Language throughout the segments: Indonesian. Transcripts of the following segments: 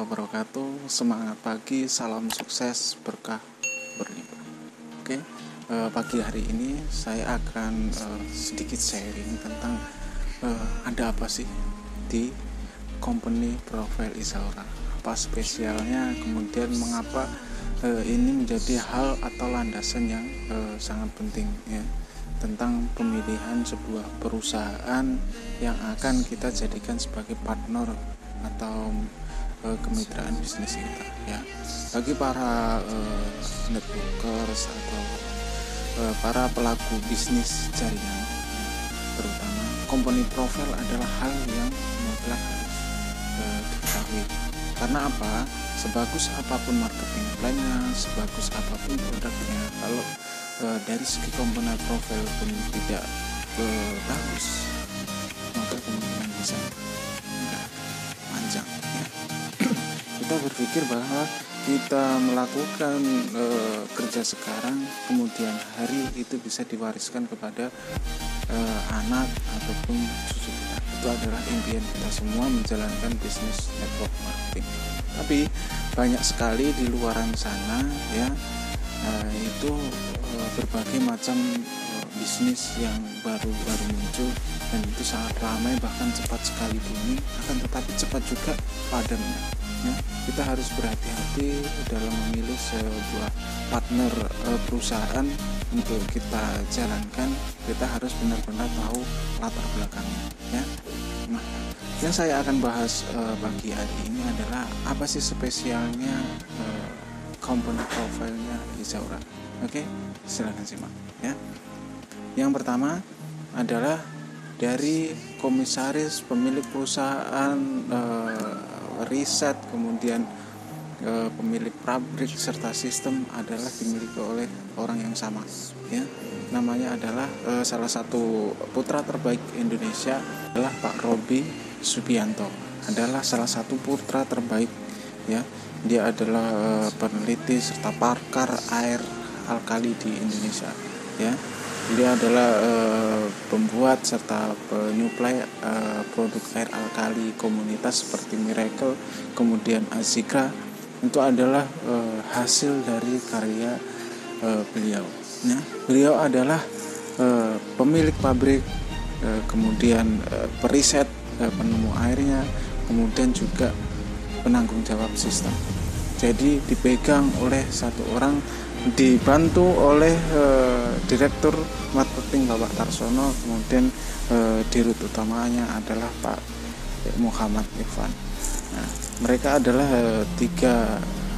wabarakatuh. Semangat pagi, salam sukses, berkah berlimpah. Oke, pagi hari ini saya akan sedikit sharing tentang ada apa sih di company profile Izaura, apa spesialnya, kemudian mengapa ini menjadi hal atau landasan yang sangat penting ya, tentang pemilihan sebuah perusahaan yang akan kita jadikan sebagai partner atau kemitraan bisnis kita ya. Bagi para networkers atau para pelaku bisnis jaringan, terutama company profile adalah hal yang mutlak harus diketahui. Karena apa? Sebagus apapun marketing plan-nya, sebagus apapun produknya, kalau dari segi company profile pun tidak bagus, maka kemungkinan bisa enggak panjang ya. Kita berpikir bahwa kita melakukan kerja sekarang, kemudian hari itu bisa diwariskan kepada anak ataupun cucu kita. Itu adalah impian kita semua menjalankan bisnis network marketing. Tapi banyak sekali di luaran sana ya, itu berbagai macam bisnis yang baru muncul, dan itu sangat ramai, bahkan cepat sekali booming, akan tetapi cepat juga padamnya ya. Kita harus berhati-hati dalam memilih sebuah partner perusahaan untuk kita jalankan. Kita harus benar-benar tahu latar belakangnya ya. Nah, yang saya akan bahas pagi hari ini adalah apa sih spesialnya company profile-nya Izaura. Oke, silakan simak ya. Yang pertama adalah dari komisaris, pemilik perusahaan, riset, kemudian pemilik pabrik serta sistem adalah dimiliki oleh orang yang sama ya. Namanya adalah salah satu putra terbaik Indonesia adalah Pak Robby Subianto, adalah salah satu putra terbaik ya. Dia adalah peneliti serta pakar air alkali di Indonesia ya. Dia adalah pembuat serta penyuplai produk air alkali komunitas seperti Miracle, kemudian Azikra. Itu adalah hasil dari karya beliau ya. Beliau adalah pemilik pabrik, kemudian periset, penemu airnya, kemudian juga penanggung jawab sistem. Jadi dipegang oleh satu orang, dibantu oleh direktur marketing Bapak Tarsono, kemudian dirut utamanya adalah Pak Muhammad Irfan. Nah, mereka adalah tiga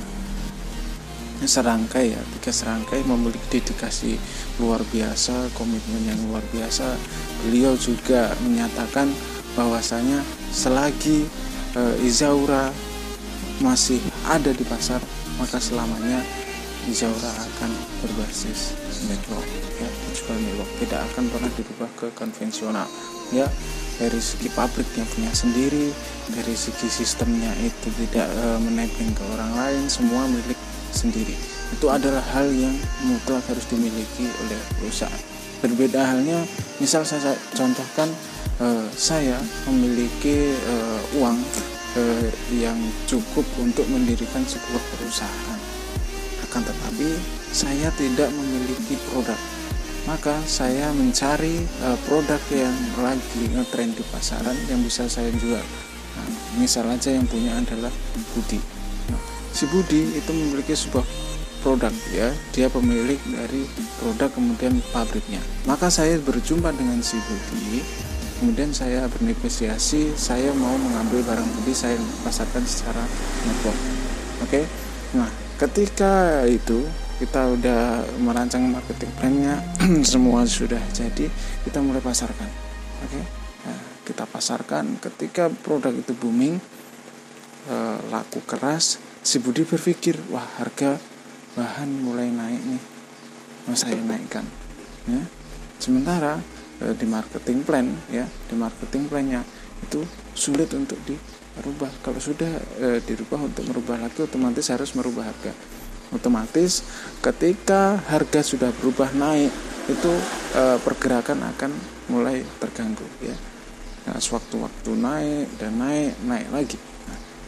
serangkai memiliki dedikasi luar biasa, komitmen yang luar biasa. Beliau juga menyatakan bahwasanya selagi Izaura masih ada di pasar, maka selamanya Izaura akan berbasis network ya, digital network, tidak akan pernah dirubah ke konvensional ya. Dari segi pabriknya punya sendiri, dari segi sistemnya itu tidak menempel ke orang lain, semua milik sendiri. Itu adalah hal yang mutlak harus dimiliki oleh perusahaan. Berbeda halnya, misal saya contohkan, saya memiliki uang yang cukup untuk mendirikan sebuah perusahaan, akan tetapi saya tidak memiliki produk, maka saya mencari produk yang lagi ngetrend di pasaran yang bisa saya jual. Nah, misal aja yang punya adalah Budi. Nah, si Budi itu memiliki sebuah produk ya, dia pemilik dari produk kemudian pabriknya. Maka saya berjumpa dengan si Budi, kemudian saya bernegosiasi, saya mau mengambil barang Budi, saya pasarkan secara network. Oke. Nah, ketika itu kita udah merancang marketing plan-nya, semua sudah jadi, kita mulai pasarkan. Oke. Nah, kita pasarkan. Ketika produk itu booming, laku keras, si Budi berpikir, wah, harga bahan mulai naik nih, nah, saya naikkan ya. Sementara di marketing plan ya, di marketing plan-nya itu sulit untuk dirubah. Kalau sudah dirubah, untuk merubah lagi otomatis harus merubah harga. Otomatis ketika harga sudah berubah naik, itu pergerakan akan mulai terganggu ya. Nah, sewaktu-waktu naik dan naik lagi. Nah,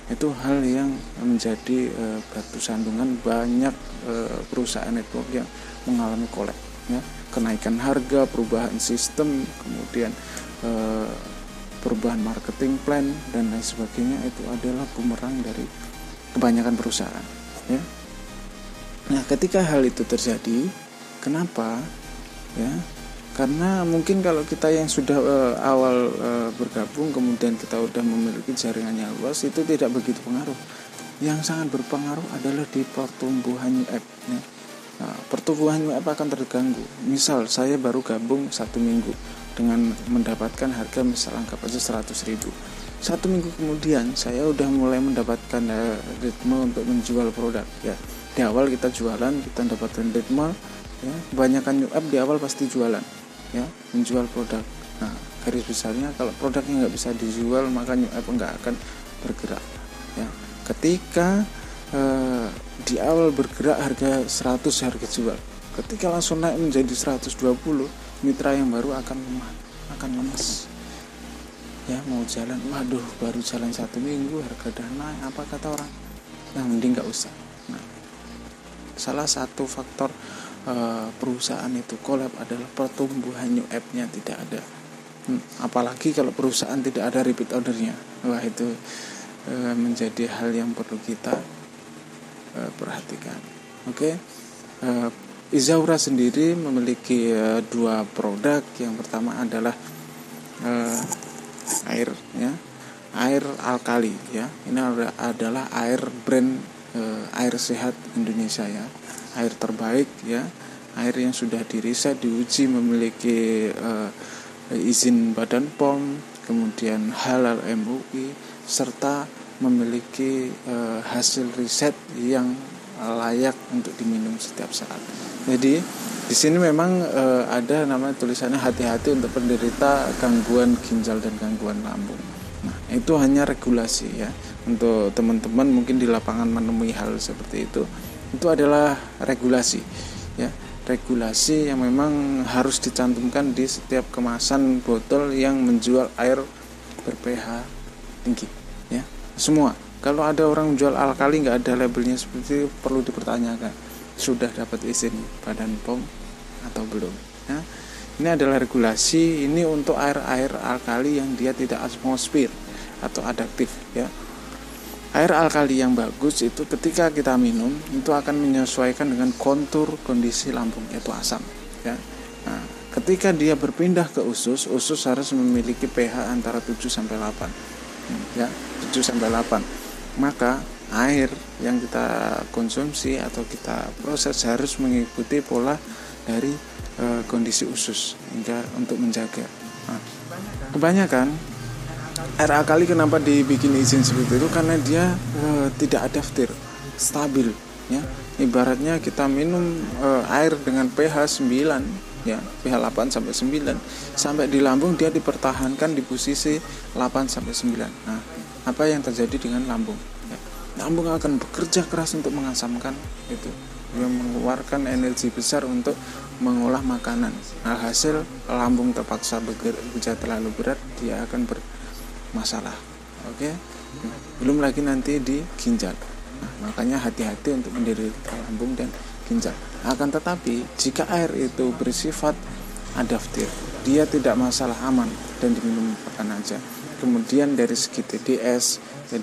Itu hal yang menjadi batu sandungan banyak perusahaan network yang mengalami collapse, ya. Kenaikan harga, perubahan sistem, kemudian perubahan marketing plan dan lain sebagainya, itu adalah bumerang dari kebanyakan perusahaan, ya. Nah, ketika hal itu terjadi, kenapa? Ya, karena mungkin kalau kita yang sudah awal bergabung, kemudian kita sudah memiliki jaringan yang luas, itu tidak begitu pengaruh. Yang sangat berpengaruh adalah di pertumbuhan new app, ya. Nah, pertumbuhan new app akan terganggu. Misal saya baru gabung 1 minggu dengan mendapatkan harga, misal anggap aja 100.000. 1 minggu kemudian saya udah mulai mendapatkan ritme untuk menjual produk, ya. Di awal kita jualan, kita dapatkan ritme, ya. Kebanyakan new app di awal pasti jualan, ya, menjual produk. Nah, garis besarnya kalau produknya nggak bisa dijual, maka new app nggak akan bergerak, ya. Ketika di awal bergerak harga 100, harga jual, ketika langsung naik menjadi 120, mitra yang baru akan lemah, akan lemas, ya. Mau jalan, waduh, baru jalan 1 minggu harga udah naik, apa kata orang, yang mending nggak usah. Nah, salah satu faktor perusahaan itu collapse adalah pertumbuhan new app-nya tidak ada. Apalagi kalau perusahaan tidak ada repeat ordernya, wah itu menjadi hal yang perlu kita perhatikan. Oke. Izaura sendiri memiliki 2 produk. Yang pertama adalah air, ya, air alkali, ya. Ini adalah air brand air sehat Indonesia, ya, air terbaik, ya, air yang sudah diriset, diuji, memiliki izin Badan POM, kemudian halal MUI, serta memiliki hasil riset yang layak untuk diminum setiap saat. Jadi di sini memang ada namanya tulisannya hati-hati untuk penderita gangguan ginjal dan gangguan lambung. Nah, itu hanya regulasi, ya. Untuk teman-teman mungkin di lapangan menemui hal seperti itu adalah regulasi, ya. Regulasi yang memang harus dicantumkan di setiap kemasan botol yang menjual air ber-pH tinggi, ya. Semua. Kalau ada orang menjual alkali nggak ada labelnya seperti itu, perlu dipertanyakan, sudah dapat izin Badan POM atau belum, ya. Ini adalah regulasi, ini untuk air-air alkali yang dia tidak atmosfer atau adaktif, ya. Air alkali yang bagus itu ketika kita minum itu akan menyesuaikan dengan kontur kondisi lambung, yaitu asam, ya. Nah, ketika dia berpindah ke usus harus memiliki pH antara 7 sampai 8. Ya, 7 sampai 8. Maka air yang kita konsumsi atau kita proses harus mengikuti pola dari kondisi usus hingga untuk menjaga. Nah, kebanyakan air alkali kenapa dibikin izin seperti itu, karena dia tidak adaptif, stabil, ya. Ibaratnya kita minum air dengan pH 9, ya, pH 8 sampai 9, sampai di lambung dia dipertahankan di posisi 8 sampai 9. Nah, apa yang terjadi dengan lambung? Ya, lambung akan bekerja keras untuk mengasamkan itu. Dia mengeluarkan energi besar untuk mengolah makanan. Alhasil lambung terpaksa bekerja terlalu berat, dia akan bermasalah. Oke. Belum lagi nanti di ginjal. Nah, makanya hati-hati untuk menderita lambung dan ginjal. Akan tetapi jika air itu bersifat adaptif, dia tidak masalah, aman dan diminum kapan aja. Kemudian dari segi TDS,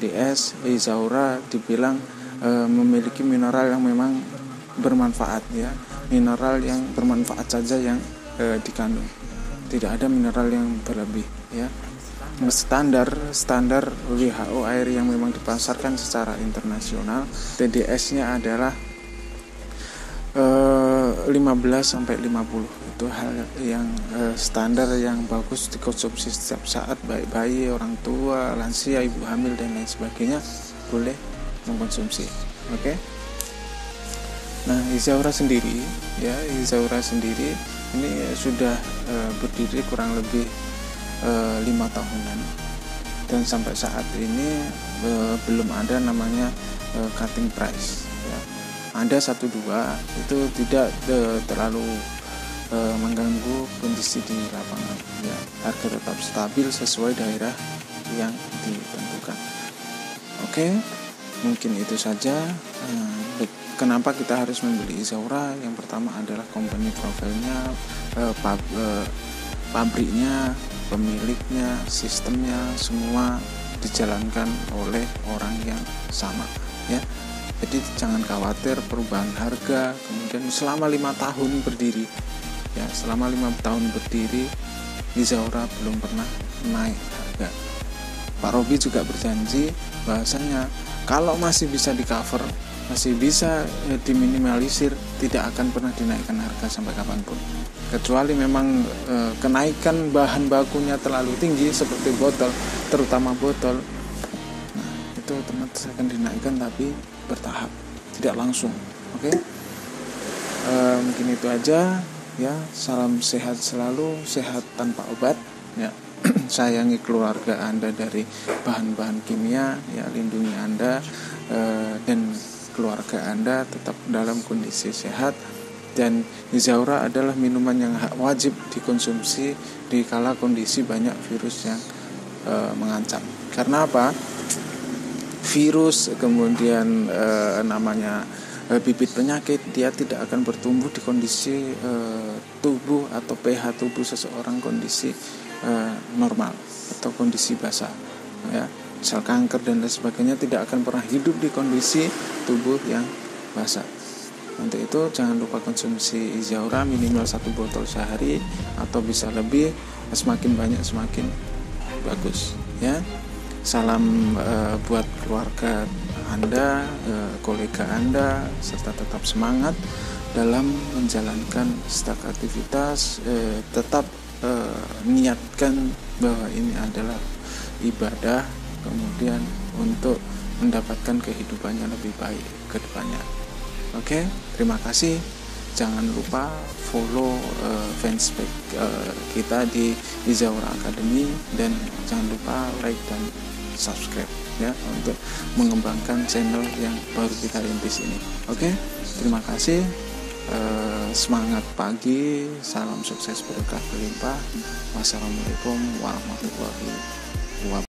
Izaura dibilang memiliki mineral yang memang bermanfaat, ya. Mineral yang bermanfaat saja yang dikandung. Tidak ada mineral yang berlebih, ya. Standar WHO air yang memang dipasarkan secara internasional, TDS-nya adalah 15 sampai 50. Itu hal yang standar yang bagus dikonsumsi setiap saat, baik bayi, orang tua, lansia, ibu hamil dan lain sebagainya boleh mengkonsumsi. Oke. Nah, Izaura sendiri ini sudah berdiri kurang lebih 5 tahunan, dan sampai saat ini belum ada namanya cutting price, ya. Ada 1-2 itu tidak terlalu mengganggu kondisi di lapangan, ya. Harga tetap stabil sesuai daerah yang ditentukan. Oke, mungkin itu saja. Kenapa kita harus membeli Izaura? Yang pertama adalah company profilnya, pabriknya, pemiliknya, sistemnya, semua dijalankan oleh orang yang sama, ya. Jadi jangan khawatir perubahan harga. Kemudian selama 5 tahun berdiri, ya, selama 5 tahun berdiri Izaura belum pernah naik harga. Pak Robi juga berjanji bahwasanya kalau masih bisa di cover, masih bisa diminimalisir, tidak akan pernah dinaikkan harga sampai kapanpun, kecuali memang kenaikan bahan bakunya terlalu tinggi seperti botol, terutama botol. Nah, itu otomatis akan dinaikkan, tapi bertahap, tidak langsung. Oke. Mungkin itu aja, ya. Salam sehat selalu, sehat tanpa obat, ya. Sayangi keluarga Anda dari bahan-bahan kimia, ya. Lindungi Anda dan keluarga Anda tetap dalam kondisi sehat. Dan Izaura adalah minuman yang wajib dikonsumsi di kala kondisi banyak virus yang mengancam. Karena apa? Virus, kemudian bibit penyakit, dia tidak akan bertumbuh di kondisi tubuh atau pH tubuh seseorang kondisi normal atau kondisi basah, ya. Sel kanker dan lain sebagainya tidak akan pernah hidup di kondisi tubuh yang basah. Untuk itu jangan lupa konsumsi Izaura minimal 1 botol sehari atau bisa lebih, semakin banyak semakin bagus, ya. Salam buat keluarga Anda, kolega Anda, serta tetap semangat dalam menjalankan setiap aktivitas. Tetap niatkan bahwa ini adalah ibadah, kemudian untuk mendapatkan kehidupannya lebih baik ke depannya. Oke, terima kasih. Jangan lupa follow fanspage kita di Izaura Academy, dan jangan lupa like dan subscribe, ya, untuk mengembangkan channel yang baru kita rintis ini. Oke, terima kasih. Semangat pagi, salam sukses berkah berlimpah. Wassalamualaikum warahmatullahi wabarakatuh.